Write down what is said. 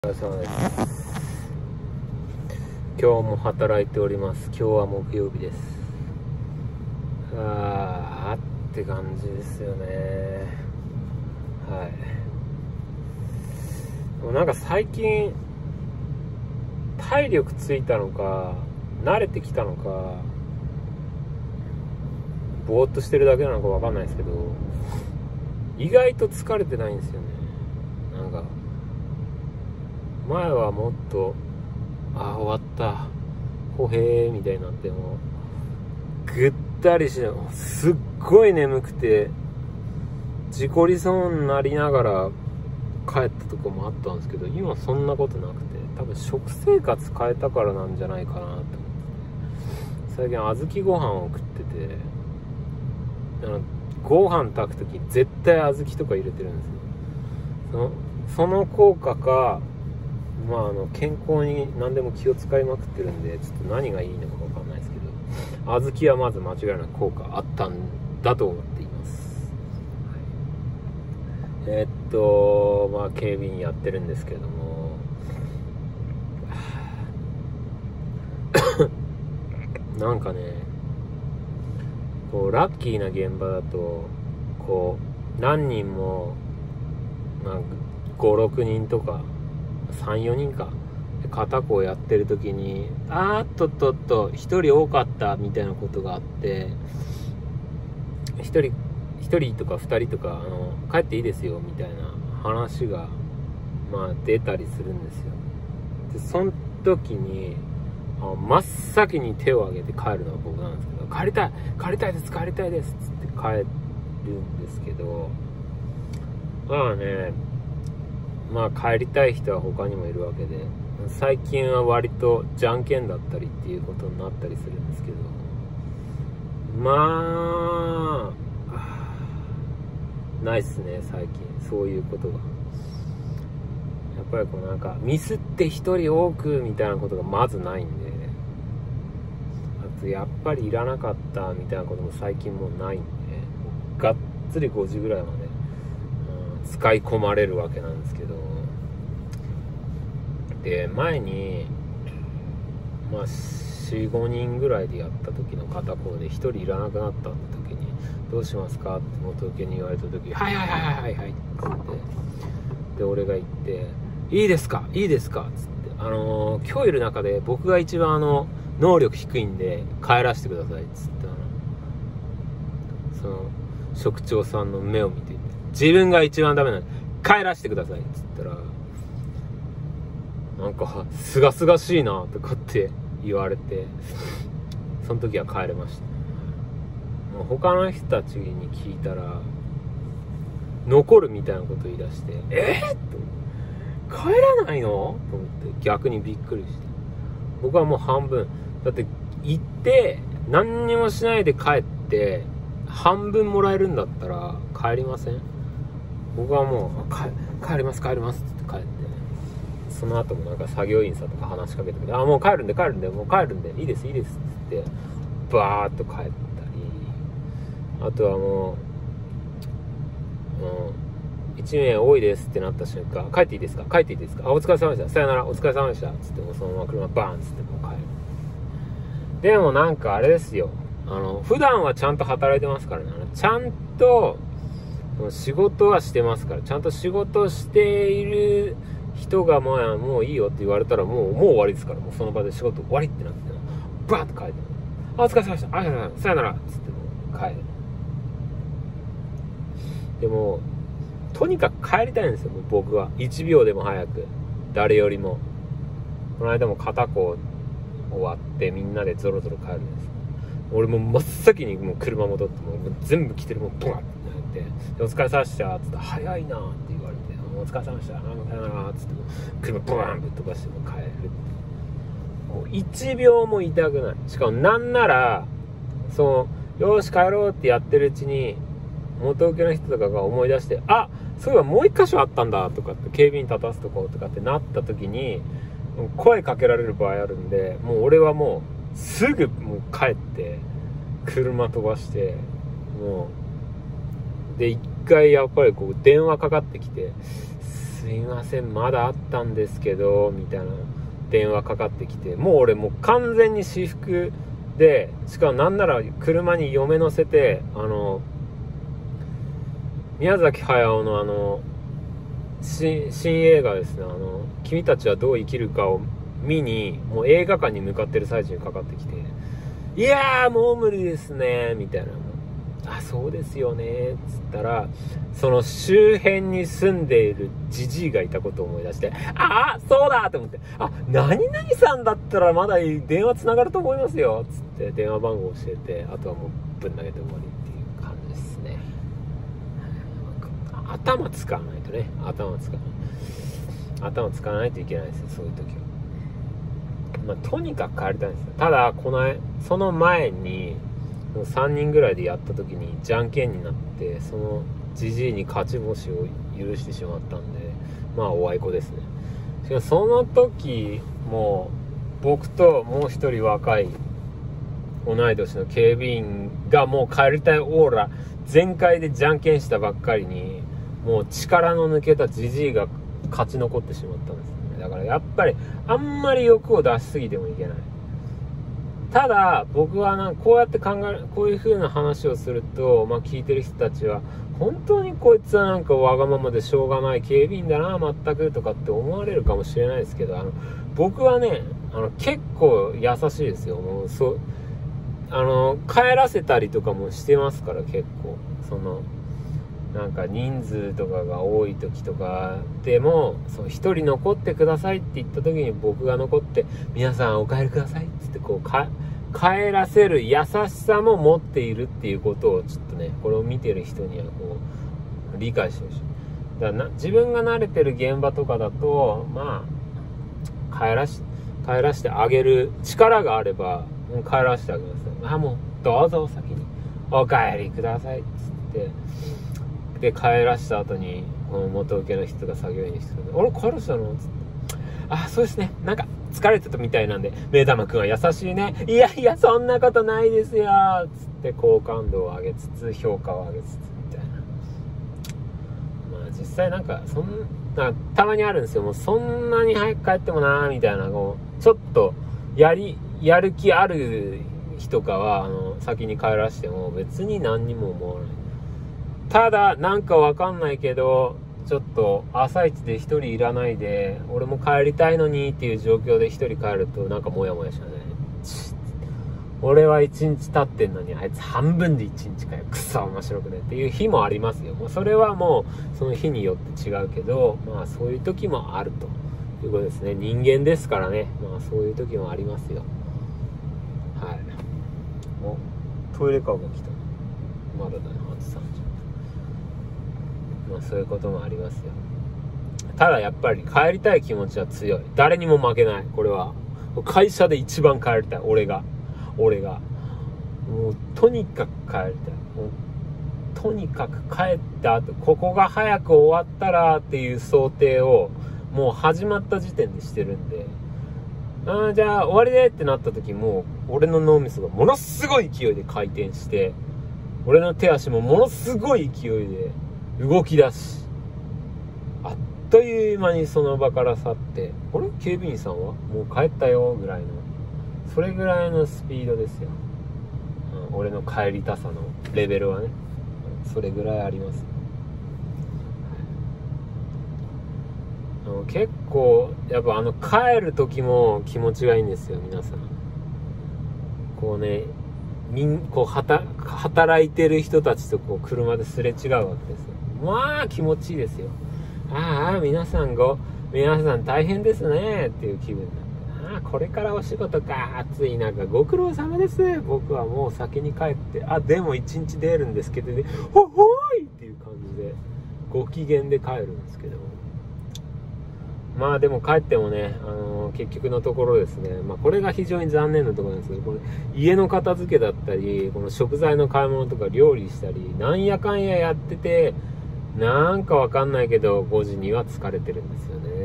お疲れ様です。今日も働いております。今日は木曜日です。って感じですよね。はい。もうなんか最近体力ついたのか慣れてきたのかぼーっとしてるだけなのかわかんないですけど、意外と疲れてないんですよね。なんか前はもっと終わったほへーみたいになってもぐったりしてすっごい眠くて事故りそうになりながら帰ったとこもあったんですけど、今そんなことなくて、多分食生活変えたからなんじゃないかなと思って、最近小豆ご飯を食ってて、ご飯炊くとき絶対小豆とか入れてるんですよ。その効果か、健康に何でも気を使いまくってるんで、ちょっと何がいいのか分かんないですけど、小豆はまず間違いなく効果あったんだと思っています。警備員やってるんですけれどもなんかね、こうラッキーな現場だとこう何人も、5、6人とか3、4人か片方やってる時に1人多かったみたいなことがあって、1人とか2人とか帰っていいですよみたいな話が出たりするんですよ。でその時に真っ先に手を挙げて帰るのは僕なんですけど、帰りたいですっつって帰るんですけど、帰りたい人は他にもいるわけで、最近は割とじゃんけんだったりっていうことになったりするんですけど、ないっすね最近そういうことが。やっぱりミスって一人多くみたいなことがまずないんで、あとやっぱりいらなかったみたいなことも最近もうないんで、がっつり5時ぐらいまで、使い込まれるわけなんですけど、で前に4、5人ぐらいでやった時の片方で1人いらなくなったって時にどうしますかって元請けに言われた時、はいって言って、で俺が言って、いいですかっつって、今日いる中で僕が一番能力低いんで帰らせてくださいっつって、その職長さんの目を見て、自分が一番ダメなんで帰らせてくださいっつったら、すがすがしいなとかって言われて、その時は帰れました。もう他の人たちに聞いたら残るみたいなこと言い出して、帰らないのと思って逆にびっくりして、僕はもう半分だって行って何にもしないで帰って半分もらえるんだったら帰りません？僕はもう帰りますって言って帰って、その後も作業員さんとか話しかけてくれて、もう帰るんでもう帰るんでいいですって言ってバーッと帰ったり、あとはもう1名多いですってなった瞬間、帰っていいですかお疲れ様でした、さよならお疲れ様でしたっつって、もうそのまま車バーンっつってもう帰る。でもあれですよ、普段はちゃんと働いてますからね、ちゃんと仕事はしてますから、ちゃんと仕事している人がもういいよって言われたらもう終わりですから、もうその場で仕事終わりってなってバーッと帰って、お疲れ様でした、さよならっつっても帰る。でもとにかく帰りたいんですよ、もう僕は1秒でも早く、誰よりも。この間も片方終わってみんなでゾロゾロ帰るんです。俺も真っ先にもう車戻ってもう全部着てるもんブワッってなって、お疲れ様でしたっつって、早いなって言われて、お疲れ様でしたさよならっつって車ブワーンぶっ飛ばしても帰る。もう1秒も痛くない。しかもなんならよーし帰ろうってやってるうちに元請けの人とかが思い出して、そういえばもう一箇所あったんだとかって、警備員立たすとことかってなった時に声かけられる場合あるんで、もう俺はもうすぐもう帰って車飛ばして、もうで一回やっぱり電話かかってきて、すすいません、まだあったんですけどみたいな電話かかってきて、もう俺もう完全に私服で、しかもなんなら車に嫁乗せて、宮崎駿の新映画ですね、君たちはどう生きるかを見に、もう映画館に向かってる最中にかかってきて、いやーもう無理ですねみたいな、あ、そうですよねっつったら、その周辺に住んでいるジジイがいたことを思い出して、あ、そうだと思って、あ、何々さんだったらまだ電話つながると思いますよつって電話番号教えて、あとはもうぶん投げて終わりっていう感じですね。頭使わないとね、頭使わないといけないですよ、そういう時は。とにかく帰りたいんですよ。ただその前に3人ぐらいでやった時にじゃんけんになって、そのジジイに勝ち星を許してしまったんで、おあいこですね。しかもその時も僕ともう一人若い同い年の警備員がもう帰りたいオーラ全開でじゃんけんしたばっかりに、もう力の抜けたジジイが勝ち残ってしまったんですね。だからやっぱりあんまり欲を出しすぎてもいけない。ただ僕はこうやってこういう風な話をすると、聞いてる人たちは本当にこいつはわがままでしょうがない警備員だな全くとかって思われるかもしれないですけど、僕はね結構優しいですよ。もう帰らせたりとかもしてますから、結構人数とかが多い時とかでも、一人残ってくださいって言った時に僕が残って、皆さんお帰りくださいって言って帰らせる優しさも持っているっていうことをちょっとね、これを見てる人には理解してほしい。だから自分が慣れてる現場とかだと、帰らしてあげる力があれば帰らせてあげます。もうどうぞ先にお帰りくださいっつってで、帰らした後に元請けの人が作業員にしてるんで、俺帰らしたのつって、あ、そうですね、疲れてたみたいなんで、目玉くんは優しいね、いやいやそんなことないですよつって好感度を上げつつ評価を上げつつみたいな。実際たまにあるんですよ。もうそんなに早く帰ってもなーみたいな、ちょっとやる気ある日とかは先に帰らしても別に何にも思わない。ただわかんないけど、ちょっと朝一で一人いらないで俺も帰りたいのにっていう状況で一人帰るとモヤモヤしないね。俺は一日経ってんのにあいつ半分で一日かよ、くそ面白くねっていう日もありますよ。それはもうその日によって違うけど、そういう時もあるということですね。人間ですからね、そういう時もありますよ。はい。トイレカーが来た。まだだね、あと30分。そういうこともありますよ。ただやっぱり帰りたい気持ちは強い。誰にも負けない。これは会社で一番帰りたい。俺がもうとにかく帰りたい。とにかく帰った後、ここが早く終わったらっていう想定をもう始まった時点でしてるんで、じゃあ終わりでってなった時、もう俺の脳みそがものすごい勢いで回転して、俺の手足もものすごい勢いで動き出し、あっという間にその場から去って、あれ警備員さんはもう帰ったよぐらいの、それぐらいのスピードですよ。俺の帰りたさのレベルはね、それぐらいあります。結構やっぱ帰る時も気持ちがいいんですよ、皆さん。働いてる人たちと車ですれ違うわけですよ。気持ちいいですよ。皆さん大変ですねっていう気分になって、これからお仕事か、暑い中ご苦労様です。僕はもう先に帰って、でも一日出るんですけどね、ほーいっていう感じでご機嫌で帰るんですけど、でも帰ってもね、結局のところですね、これが非常に残念なところなんですけど、家の片付けだったり、この食材の買い物とか料理したり、なんやかんややってて、わかんないけど5時には疲れてるんですよね。